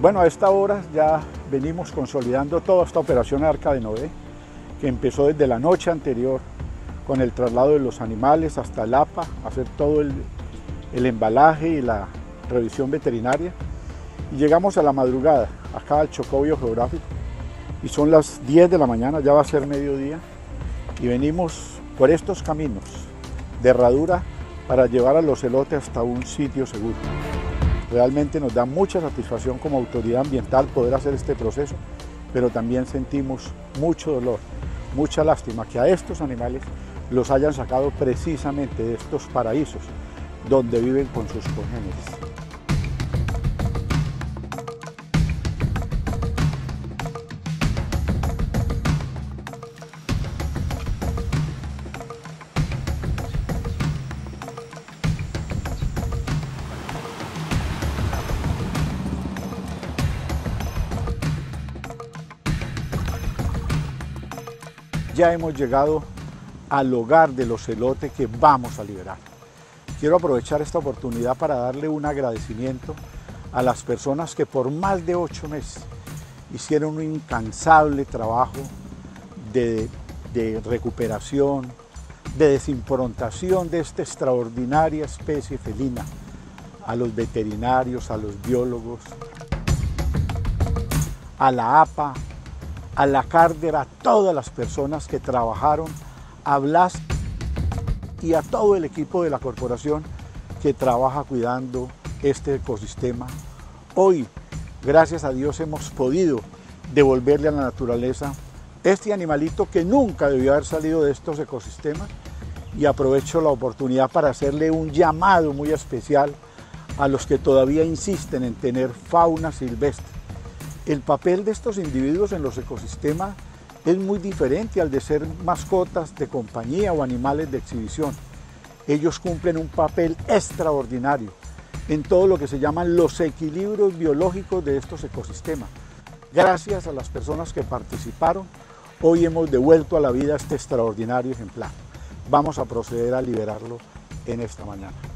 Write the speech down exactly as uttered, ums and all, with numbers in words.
Bueno, a esta hora ya venimos consolidando toda esta operación Arca de Noé, que empezó desde la noche anterior con el traslado de los animales hasta el A P A, hacer todo el, el embalaje y la revisión veterinaria. Y llegamos a la madrugada, acá al Chocó Biogeográfico, y son las diez de la mañana, ya va a ser mediodía, y venimos por estos caminos de herradura para llevar a los elotes hasta un sitio seguro. Realmente nos da mucha satisfacción como autoridad ambiental poder hacer este proceso, pero también sentimos mucho dolor, mucha lástima que a estos animales los hayan sacado precisamente de estos paraísos donde viven con sus congéneres. Ya hemos llegado al hogar de los elotes que vamos a liberar. Quiero aprovechar esta oportunidad para darle un agradecimiento a las personas que por más de ocho meses hicieron un incansable trabajo de, de recuperación, de desimprontación de esta extraordinaria especie felina, a los veterinarios, a los biólogos, a la A P A, a la Cárder, a todas las personas que trabajaron, a Blas y a todo el equipo de la corporación que trabaja cuidando este ecosistema. Hoy, gracias a Dios, hemos podido devolverle a la naturaleza este animalito que nunca debió haber salido de estos ecosistemas, y aprovecho la oportunidad para hacerle un llamado muy especial a los que todavía insisten en tener fauna silvestre. El papel de estos individuos en los ecosistemas es muy diferente al de ser mascotas de compañía o animales de exhibición. Ellos cumplen un papel extraordinario en todo lo que se llaman los equilibrios biológicos de estos ecosistemas. Gracias a las personas que participaron, hoy hemos devuelto a la vida este extraordinario ejemplar. Vamos a proceder a liberarlo en esta mañana.